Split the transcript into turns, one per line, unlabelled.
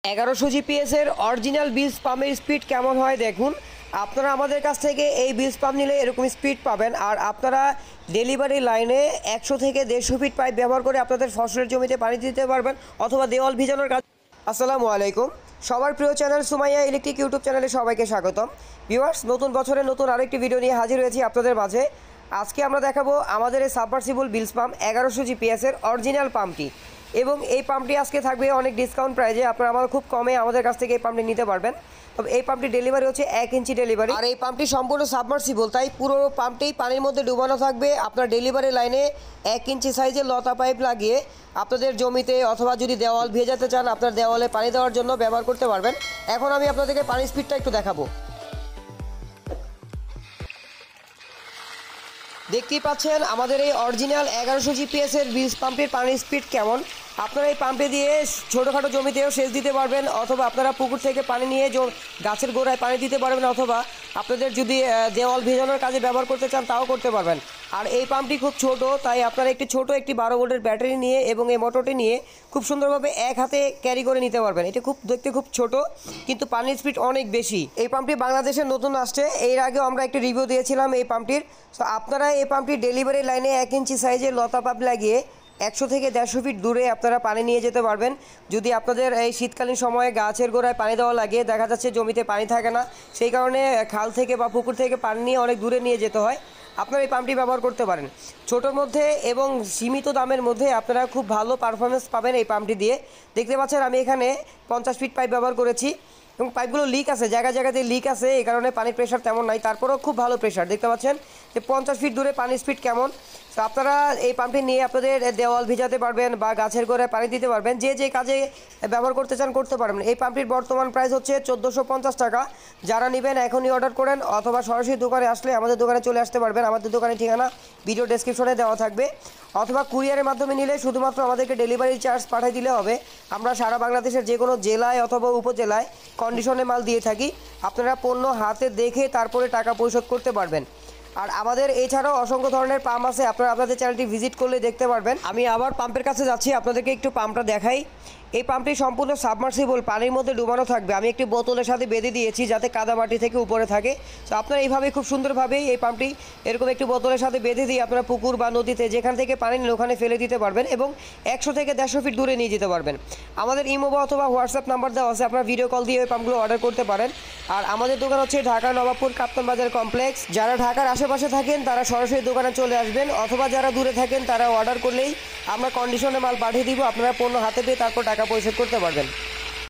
1100 জিপিএসের অরিজিনাল বিলস পাম্পের স্পিড কেমন হয় দেখুন। আপনারা আমাদের কাছ থেকে এই বিলস পাম্প নিলে এরকম স্পিড পাবেন। আর আপনারা ডেলিভারি লাইনে 100 থেকে 150 ফিট পাইপ ব্যবহার করে আপনাদের ফসলের জমিতে পানি দিতে পারবেন অথবা দেওয়াল ভিজানোর কাজ। আসসালামু আলাইকুম, সবার প্রিয় চ্যানেল সুমাইয়া ইলেকট্রিক ইউটিউব চ্যানেলে সবাইকে স্বাগতম। ভিউয়ার্স, নতুন বছরে নতুন আরেকটি ভিডিও নিয়ে হাজির হয়েছি আপনাদের মাঝে। আজকে আমরা দেখাবো আমাদের এই সাবমার্সিবল বিলস পাম্প 1100 জিপিএসের অরিজিনাল পাম্পটি, এবং এই পাম্পটি আজকে থাকবে অনেক ডিসকাউন্ট প্রাইজে। আপনারা আমার খুব কমে আমাদের কাছ থেকে এই পাম্পটি নিতে পারবেন। তবে এই পাম্পটি ডেলিভারি হচ্ছে 1 ইঞ্চি ডেলিভারি, আর এই পাম্পটি সম্পূর্ণ সাবমার্সিবল, তাই পুরো পাম্পটি পানির মধ্যে ডুবানো থাকবে। আপনার ডেলিভারি লাইনে 1 ইঞ্চি সাইজের লতা পাইপ লাগিয়ে আপনাদের জমিতে অথবা যদি দেওয়াল ভেজাতে চান আপনার দেওয়ালে পানি দেওয়ার জন্য ব্যবহার করতে পারবেন। এখন আমি আপনাদেরকে পানির স্পিডটা একটু দেখাবো। দেখতেই পাচ্ছেন আমাদের এই অরিজিনাল 1100 জিপিএসের বিলস পাম্পের পানির স্পিড কেমন। আপনারা এই পাম্পে দিয়ে ছোটোখাটো জমিতেও সেচ দিতে পারবেন, অথবা আপনারা পুকুর থেকে পানি নিয়ে গাছের গোড়ায় পানি দিতে পারবেন, অথবা আপনাদের যদি দেওয়াল ভেজানোর কাজে ব্যবহার করতে চান তাও করতে পারবেন। আর এই পাম্পটি খুব ছোট, তাই আপনারা একটি ছোট একটি 12 ভোল্টের ব্যাটারি নিয়ে এবং এই মোটরটি নিয়ে খুব সুন্দরভাবে এক হাতে ক্যারি করে নিতে পারবেন। এটা দেখতে খুব ছোট, কিন্তু পানির স্পিড অনেক বেশি। এই পাম্পটি বাংলাদেশে নতুন আসছে, এর আগেও আমরা একটি রিভিউ দিয়েছিলাম এই পাম্পটির। তো আপনারা এই পাম্পটি ডেলিভারি লাইনে 1 ইঞ্চি সাইজের লতা পাইপ লাগিয়ে 100 থেকে 150 ফিট দূরে আপনারা পানি নিয়ে যেতে পারবেন। যদি আপনাদের এই শীতকালীন সময়ে গাছের গোড়ায় পানি দেওয়া লাগে, দেখা যাচ্ছে জমিতে পানি থাকে না, সেই কারণে খাল থেকে বা পুকুর থেকে পানি নিয়ে অনেক দূরে নিয়ে যেতে হয়, আপনারা এই পাম্পটি ব্যবহার করতে পারেন। ছোটোর মধ্যে এবং সীমিত দামের মধ্যে আপনারা খুব ভালো পারফরমেন্স পাবেন এই পাম্পটি দিয়ে। দেখতে পাচ্ছেন আমি এখানে 50 ফিট পাইপ ব্যবহার করেছি, এবং পাইপগুলো লিক আছে, জায়গাতে লিক আছে, এই কারণে পানির প্রেশার তেমন নাই, তারপরেও খুব ভালো প্রেশার। দেখতে পাচ্ছেন যে 50 ফিট দূরে পানির স্পিড কেমন। তো আপনারা এই পাম্পটি নিয়ে আপনাদের দেওয়াল ভিজাতে পারবেন বা গাছের গোড়ায় পানি দিতে পারবেন, যে কাজে ব্যবহার করতে চান করতে পারবেন। এই পাম্পটির বর্তমান প্রাইস হচ্ছে 1450 টাকা। যারা নেবেন এখনই অর্ডার করেন, অথবা সরাসরি দোকানে আসলে আমাদের দোকানে চলে আসতে পারবেন। আমাদের দোকানের ঠিকানা ভিডিও ডেসক্রিপশনে দেওয়া থাকবে, অথবা কুরিয়ারের মাধ্যমে নিলে শুধুমাত্র আমাদেরকে ডেলিভারি চার্জ পাঠিয়ে দিলে হবে। আমরা সারা বাংলাদেশের যে কোনো জেলায় অথবা উপজেলায় কন্ডিশনে মাল দিয়ে থাকি। আপনারা পণ্য হাতে দেখে তারপরে টাকা পরিশোধ করতে পারবেন। আর আমাদের এছাড়াও অসংখ্য ধরনের পাম্প আছে, আপনারা আপনাদের চ্যানেলটি ভিজিট করলে দেখতে পারবেন। আমি আবার পাম্পের কাছে যাচ্ছি, আপনাদেরকে একটু পাম্পটা দেখাই। এই পাম্পটি সম্পূর্ণ সাবমার্সিবল, পানির মধ্যে ডুবানো থাকবে। আমি একটি বোতলের সাথে বেঁধে দিয়েছি যাতে কাদামাটি থেকে উপরে থাকে। তো আপনারা এইভাবে খুব সুন্দরভাবেই এই পাম্পটি এরকম একটি বোতলের সাথে বেঁধে দিয়ে আপনারা পুকুর বা নদীতে যেখান থেকে পানি নেন ওখানে ফেলে দিতে পারবেন, এবং 100 থেকে 150 ফিট দূরে নিয়ে যেতে পারবেন। আমাদের ইমো অথবা হোয়াটসঅ্যাপ নাম্বার দেওয়া আছে, আপনারা ভিডিও কল দিয়ে ওই পাম্পগুলো অর্ডার করতে পারেন। আর আমাদের দোকান হচ্ছে ঢাকা নবাবপুর কাপ্তান বাজার কমপ্লেক্স। যারা ঢাকার আশেপাশে থাকেন তারা সরাসরি দোকানে চলে আসবেন, অথবা যারা দূরে থাকেন তারা অর্ডার করলেই আমরা কন্ডিশনে মাল পাঠিয়ে দিব। আপনারা পণ্য হাতে পেয়ে তারপর টাকা পরিশোধ করতে পারবেন।